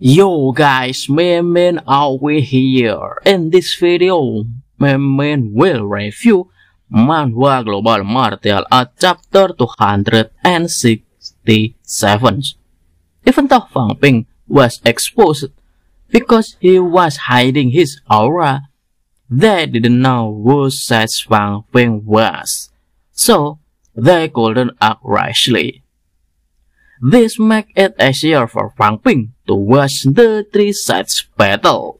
Yo guys, Memen over here. In this video, Memen will review Manhwa Global Martial Art Chapter 267. Even though Fang Ping was exposed because he was hiding his aura, they didn't know who such Fang Ping was, so they couldn't act rashly. This makes it easier for Fang Ping to watch the three sides battle.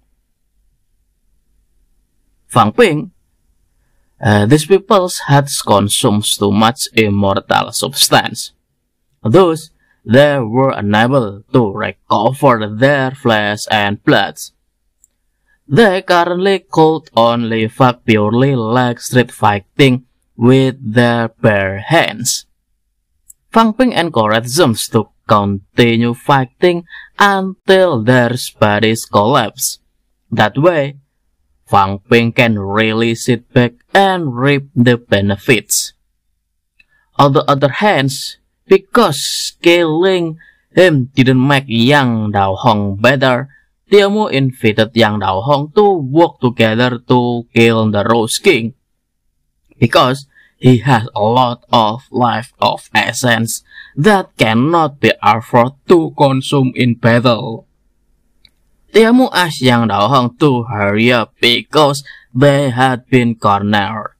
Fang Ping, these people had consumed too much immortal substance. Thus, they were unable to recover their flesh and blood. They currently could only fight purely like street fighting with their bare hands. Fang Ping encouraged them to continue fighting until their bodies collapse. That way, Fang Ping can really sit back and reap the benefits. On the other hand, because killing him didn't make Yang Dao Hong better, Tiamu invited Yang Dao Hong to work together to kill the Rose King. Because he has a lot of life of essence that cannot be afforded to consume in battle. Tiamu asked Yang Dao Hong to hurry up because they had been cornered.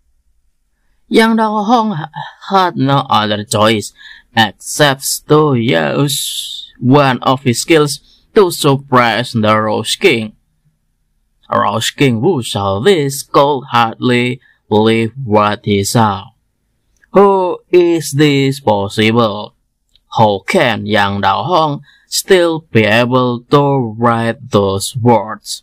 Yang Dao Hong had no other choice except to use one of his skills to suppress the Rose King. Rose King who saw this could hardly believe what he saw. How is this possible? How can Yang Dao Hong still be able to write those words?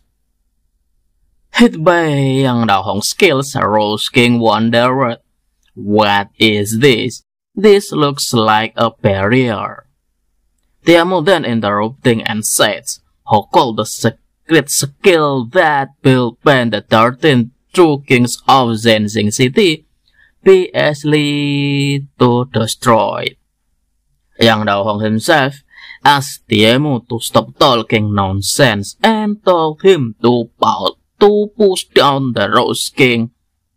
Hit by Yang Dao Hong's skills, Rose King wondered, what is this? This looks like a barrier. Tiamu then interrupting and said, how could the secret skill that will ban the 13 true kings of Zhenjing City be easily to destroy? Yang Dao Hong himself asked Tiamu to stop talking nonsense and told him to push down the Rose King.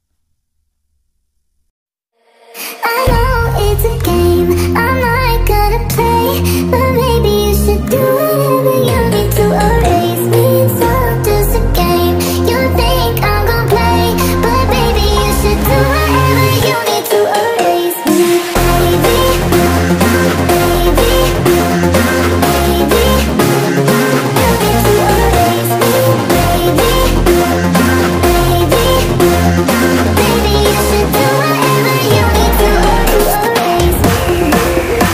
I know it's a game, I'm not gonna play, but maybe you should do whatever you need to erase me. It's all just a game, you think I'm gonna play, but maybe you should do whatever you need to erase me. Baby, baby, baby, you need to erase me. Baby, baby, baby, you should do whatever you need to erase me.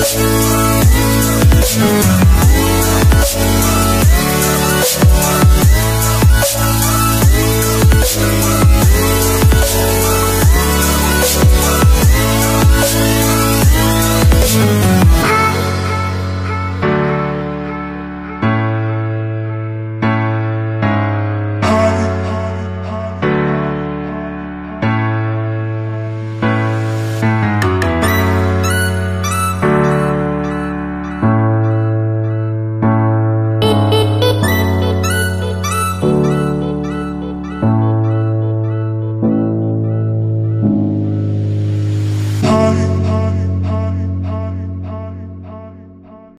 We'll be right back.